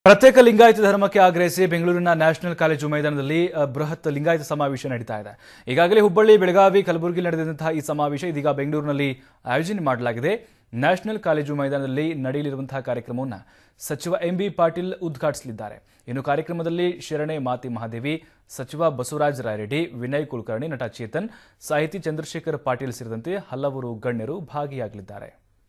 ಪ್ರತ್ಯೇಕ ಲಿಂಗಾಯತ ಧರ್ಮಕ್ಕೆ ಆಗ್ರಹಿಸಿ ಬೆಂಗಳೂರಿನ ನ್ಯಾಷನಲ್ ಕಾಲೇಜು ಮೈದಾನದಲ್ಲಿ ಬೃಹತ್ ಲಿಂಗಾಯತ ಸಮಾವೇಶ ನಡೀತಾ ಇದೆ. ಈಗಾಗಲೇ ಹುಬ್ಬಳ್ಳಿ, ಬೆಳಗಾವಿ, ಕಲಬುರಗಿ ನಡೆದಂತಹ ಈ ಸಮಾವೇಶ ಇದೀಗ ಬೆಂಗಳೂರಿನಲ್ಲಿ ಆಯೋಜನೆ ಮಾಡಲಾಗಿದೆ. ನ್ಯಾಷನಲ್ ಕಾಲೇಜು ಮೈದಾನದಲ್ಲಿ ನಡೆಯಲಿರುವಂತಹ ಕಾರ್ಯಕ್ರಮವನ್ನು ಸಚಿವ ಎಂಬಿ ಪಾಟೀಲ್ ಉದ್ಘಾಟಿಸಲಿದ್ದಾರೆ. ಇನ್ನು ಕಾರ್ಯಕ್ರಮದಲ್ಲಿ ಶರಣೆ ಮಾತೆ ಮಹಾದೇವಿ, ಸಚಿವ ಬಸವರಾಜ ರಾಯರೆಡ್ಡಿ, ವಿನಯ್ ಕುಲಕರ್ಣಿ, ನಟ ಚೇತನ್, ಸಾಹಿತಿ ಚಂದ್ರಶೇಖರ್ ಪಾಟೀಲ್ ಸೇರಿದಂತೆ ಹಲವರು ಗಣ್ಯರು ಭಾಗಿಯಾಗಲಿದ್ದಾರೆ.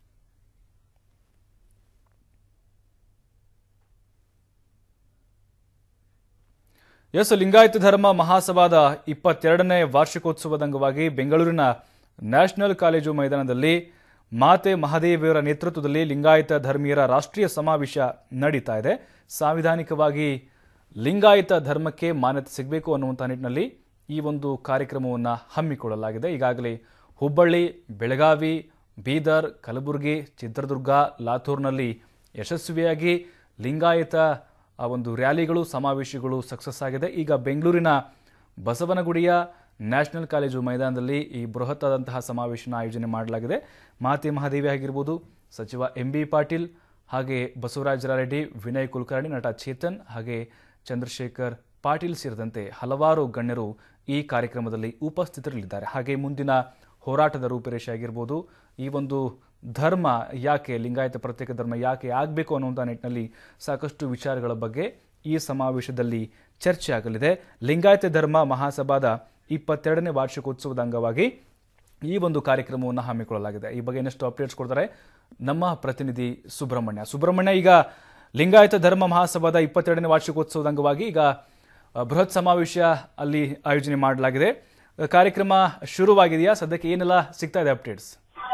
ಲಿಂಗಾಯತ ಧರ್ಮ ಮಹಾಸಭಾದ 22ನೇ ವಾರ್ಷಿಕೋತ್ಸವದ ಅಂಗವಾಗಿ ಬೆಂಗಳೂರಿನ ನ್ಯಾಷನಲ್ ಕಾಲೇಜು ಮೈದಾನದಲ್ಲಿ ಮಾತೆ ಮಹಾದೇವಿಯವರ ನೇತೃತ್ವದಲ್ಲಿ ಲಿಂಗಾಯತ ಧರ್ಮೀಯರ ರಾಷ್ಟ್ರೀಯ ಸಮಾವೇಶ ನಡೀತಾ ಇದೆ. ಸಾಂವಿಧಾನಿಕವಾಗಿ ಲಿಂಗಾಯತ ಧರ್ಮಕ್ಕೆ ಮಾನ್ಯತೆ ಸಿಗಬೇಕು ಅನ್ನುವಂಥ ನಿಟ್ಟಿನಲ್ಲಿ ಈ ಒಂದು ಕಾರ್ಯಕ್ರಮವನ್ನು ಹಮ್ಮಿಕೊಳ್ಳಲಾಗಿದೆ. ಈಗಾಗಲೇ ಹುಬ್ಬಳ್ಳಿ, ಬೆಳಗಾವಿ, ಬೀದರ್, ಕಲಬುರಗಿ, ಚಿತ್ರದುರ್ಗ, ಲಾತೂರ್ನಲ್ಲಿ ಯಶಸ್ವಿಯಾಗಿ ಲಿಂಗಾಯತ ಒಂದು ರ್ಯಾಲಿಗಳು, ಸಮಾವೇಶಗಳು ಸಕ್ಸಸ್ ಆಗಿದೆ. ಈಗ ಬೆಂಗಳೂರಿನ ಬಸವನಗುಡಿಯ ನ್ಯಾಷನಲ್ ಕಾಲೇಜು ಮೈದಾನದಲ್ಲಿ ಈ ಬೃಹತ್ ಆದಂತಹ ಸಮಾವೇಶನ ಆಯೋಜನೆ ಮಾಡಲಾಗಿದೆ. ಮಾತೆ ಮಹಾದೇವಿ ಆಗಿರ್ಬೋದು, ಸಚಿವ ಎಂಬಿ ಪಾಟೀಲ್, ಹಾಗೆ ಬಸವರಾಜ ರಾಯರೆಡ್ಡಿ, ವಿನಯ್ ಕುಲಕರ್ಣಿ, ನಟ ಚೇತನ್, ಹಾಗೆ ಚಂದ್ರಶೇಖರ್ ಪಾಟೀಲ್ ಸೇರಿದಂತೆ ಹಲವಾರು ಗಣ್ಯರು ಈ ಕಾರ್ಯಕ್ರಮದಲ್ಲಿ ಉಪಸ್ಥಿತರಿರಲಿದ್ದಾರೆ. ಹಾಗೆ ಮುಂದಿನ ಹೋರಾಟದ ರೂಪರೇಷೆ ಆಗಿರ್ಬೋದು, ಈ ಒಂದು ಧರ್ಮ ಯಾಕೆ, ಲಿಂಗಾಯತ ಪ್ರತ್ಯೇಕ ಧರ್ಮ ಯಾಕೆ ಆಗಬೇಕು ಅನ್ನುವಂಥ ನಿಟ್ಟಿನಲ್ಲಿ ಸಾಕಷ್ಟು ವಿಚಾರಗಳ ಬಗ್ಗೆ ಈ ಸಮಾವೇಶದಲ್ಲಿ ಚರ್ಚೆ ಆಗಲಿದೆ. ಲಿಂಗಾಯತ ಧರ್ಮ ಮಹಾಸಭಾದ 22ನೇ ವಾರ್ಷಿಕೋತ್ಸವದ ಅಂಗವಾಗಿ ಈ ಒಂದು ಕಾರ್ಯಕ್ರಮವನ್ನು ಹಮ್ಮಿಕೊಳ್ಳಲಾಗಿದೆ. ಈ ಬಗ್ಗೆ ಇನ್ನಷ್ಟು ಅಪ್ಡೇಟ್ಸ್ ಕೊಡ್ತಾರೆ ನಮ್ಮ ಪ್ರತಿನಿಧಿ ಸುಬ್ರಹ್ಮಣ್ಯ. ಈಗ ಲಿಂಗಾಯತ ಧರ್ಮ ಮಹಾಸಭಾದ 22ನೇ ವಾರ್ಷಿಕೋತ್ಸವದ ಅಂಗವಾಗಿ ಈಗ ಬೃಹತ್ ಸಮಾವೇಶ ಅಲ್ಲಿ ಆಯೋಜನೆ ಮಾಡಲಾಗಿದೆ. ಕಾರ್ಯಕ್ರಮ ಶುರುವಾಗಿದೆಯಾ? ಸದ್ಯಕ್ಕೆ ಏನೆಲ್ಲ ಸಿಗ್ತಾ ಇದೆ ಅಪ್ಡೇಟ್ಸ್?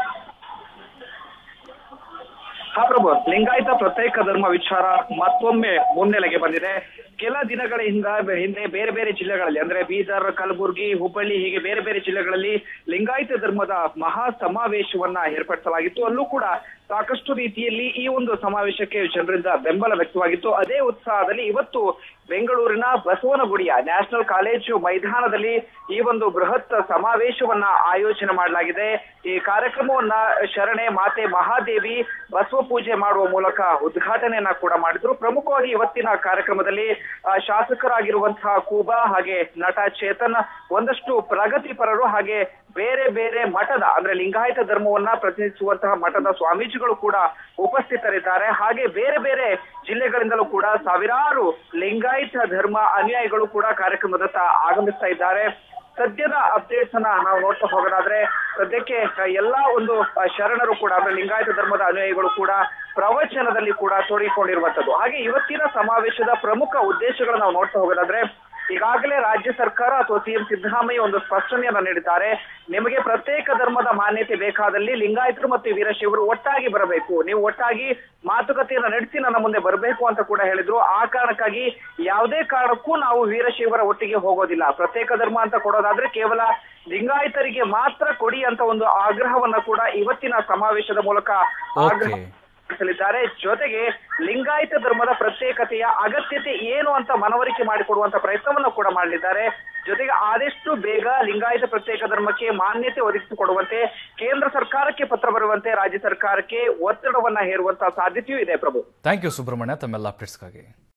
ಪ್ರಭು, ಲಿಂಗಾಯತ ಪ್ರತ್ಯೇಕ ಧರ್ಮ ವಿಚಾರ ಮತ್ತೊಮ್ಮೆ ಮುನ್ನೆಲೆಗೆ ಬಂದಿದೆ. ಕೆಲ ದಿನಗಳ ಹಿಂದೆ ಬೇರೆ ಬೇರೆ ಜಿಲ್ಲೆಗಳಲ್ಲಿ ಅಂದ್ರೆ ಬೀದರ್, ಕಲಬುರಗಿ, ಹುಬ್ಬಳ್ಳಿ ಹೀಗೆ ಬೇರೆ ಬೇರೆ ಜಿಲ್ಲೆಗಳಲ್ಲಿ ಲಿಂಗಾಯತ ಧರ್ಮದ ಮಹಾ ಸಮಾವೇಶವನ್ನ ಏರ್ಪಡಿಸಲಾಗಿತ್ತು. ಅಲ್ಲೂ ಕೂಡ ಸಾಕಷ್ಟು ರೀತಿಯಲ್ಲಿ ಈ ಒಂದು ಸಮಾವೇಶಕ್ಕೆ ಜನರಿಂದ ಬೆಂಬಲ ವ್ಯಕ್ತವಾಗಿತ್ತು. ಅದೇ ಉತ್ಸಾಹದಲ್ಲಿ ಇವತ್ತು ಬೆಂಗಳೂರಿನ ಬಸವನಗುಡಿಯ ನ್ಯಾಷನಲ್ ಕಾಲೇಜು ಮೈದಾನದಲ್ಲಿ ಈ ಒಂದು ಬೃಹತ್ ಸಮಾವೇಶವನ್ನ ಆಯೋಜನೆ ಮಾಡಲಾಗಿದೆ. ಈ ಕಾರ್ಯಕ್ರಮವನ್ನ ಶರಣೆ ಮಾತೆ ಮಹಾದೇವಿ ಬಸವ ಪೂಜೆ ಮಾಡುವ ಮೂಲಕ ಉದ್ಘಾಟನೆಯನ್ನ ಕೂಡ ಮಾಡಿದ್ರು. ಪ್ರಮುಖವಾಗಿ ಇವತ್ತಿನ ಕಾರ್ಯಕ್ರಮದಲ್ಲಿ ಶಾಸಕರಾಗಿರುವಂತಹ ಕೂಬಾ, ಹಾಗೆ ನಟ ಚೇತನ್, ಒಂದಷ್ಟು ಪ್ರಗತಿಪರರು, ಹಾಗೆ ಬೇರೆ ಬೇರೆ ಮಠದ ಅಂದ್ರೆ ಲಿಂಗಾಯತ ಧರ್ಮವನ್ನ ಪ್ರತಿನಿಧಿಸುವಂತಹ ಮಠದ ಸ್ವಾಮೀಜಿಗಳು ಕೂಡ ಉಪಸ್ಥಿತರಿದ್ದಾರೆ. ಹಾಗೆ ಬೇರೆ ಬೇರೆ ಜಿಲ್ಲೆಗಳಿಂದಲೂ ಕೂಡ ಸಾವಿರಾರು ಲಿಂಗಾಯತ ಧರ್ಮ ಅನುಯಾಯಿಗಳು ಕೂಡ ಕಾರ್ಯಕ್ರಮದತ್ತ ಆಗಮಿಸ್ತಾ ಇದ್ದಾರೆ. ಸದ್ಯದ ಅಪ್ಡೇಟ್ಸ್ ಅನ್ನ ನಾವು ನೋಡ್ತಾ ಹೋಗೋದಾದ್ರೆ ಸದ್ಯಕ್ಕೆ ಎಲ್ಲಾ ಒಂದು ಶರಣರು ಕೂಡ ಅಂದ್ರೆ ಲಿಂಗಾಯತ ಧರ್ಮದ ಅನುಯಾಯಿಗಳು ಕೂಡ ಪ್ರವಚನದಲ್ಲಿ ಕೂಡ ತೊಡಗಿಕೊಂಡಿರುವಂತದ್ದು. ಹಾಗೆ ಇವತ್ತಿನ ಸಮಾವೇಶದ ಪ್ರಮುಖ ಉದ್ದೇಶಗಳನ್ನ ನಾವು ನೋಡ್ತಾ ಹೋಗೋದಾದ್ರೆ ಈಗಾಗಲೇ ರಾಜ್ಯ ಸರ್ಕಾರ ಅಥವಾ ಸಿಎಂ ಸಿದ್ದರಾಮಯ್ಯ ಒಂದು ಸ್ಪಷ್ಟನೆಯನ್ನ ನೀಡಿದ್ದಾರೆ. ನಿಮಗೆ ಪ್ರತ್ಯೇಕ ಧರ್ಮದ ಮಾನ್ಯತೆ ಬೇಕಾದಲ್ಲಿ ಲಿಂಗಾಯತರು ಮತ್ತು ವೀರಶೈವರು ಒಟ್ಟಾಗಿ ಬರಬೇಕು, ನೀವು ಒಟ್ಟಾಗಿ ಮಾತುಕತೆಯನ್ನ ನಡೆಸಿ ನನ್ನ ಮುಂದೆ ಬರಬೇಕು ಅಂತ ಕೂಡ ಹೇಳಿದ್ರು. ಆ ಕಾರಣಕ್ಕಾಗಿ ಯಾವುದೇ ಕಾರಣಕ್ಕೂ ನಾವು ವೀರಶೈವರ ಒಟ್ಟಿಗೆ ಹೋಗೋದಿಲ್ಲ, ಪ್ರತ್ಯೇಕ ಧರ್ಮ ಅಂತ ಕೊಡೋದಾದ್ರೆ ಕೇವಲ ಲಿಂಗಾಯತರಿಗೆ ಮಾತ್ರ ಕೊಡಿ ಅಂತ ಒಂದು ಆಗ್ರಹವನ್ನ ಕೂಡ ಇವತ್ತಿನ ಸಮಾವೇಶದ ಮೂಲಕ ಲಿದ್ದಾರೆ. ಜೊತೆಗೆ ಲಿಂಗಾಯತ ಧರ್ಮದ ಪ್ರತ್ಯೇಕತೆಯ ಅಗತ್ಯತೆ ಏನು ಅಂತ ಮನವರಿಕೆ ಮಾಡಿಕೊಡುವಂತ ಪ್ರಯತ್ನವನ್ನ ಕೂಡ ಮಾಡಲಿದ್ದಾರೆ. ಜೊತೆಗೆ ಆದಷ್ಟು ಬೇಗ ಲಿಂಗಾಯತ ಪ್ರತ್ಯೇಕ ಧರ್ಮಕ್ಕೆ ಮಾನ್ಯತೆ ಒದಗಿಸಿಕೊಡುವಂತೆ ಕೇಂದ್ರ ಸರ್ಕಾರಕ್ಕೆ ಪತ್ರ ಬರುವಂತೆ ರಾಜ್ಯ ಸರ್ಕಾರಕ್ಕೆ ಒತ್ತಡವನ್ನ ಹೇರುವಂತಹ ಸಾಧ್ಯತೆಯೂ ಇದೆ. ಪ್ರಭು, ಥ್ಯಾಂಕ್ ಯು ಸುಬ್ರಹ್ಮಣ್ಯ, ತಮ್ಮೆಲ್ಲ ಅಪ್ಡೇಟ್ಸ್ಗಾಗಿ.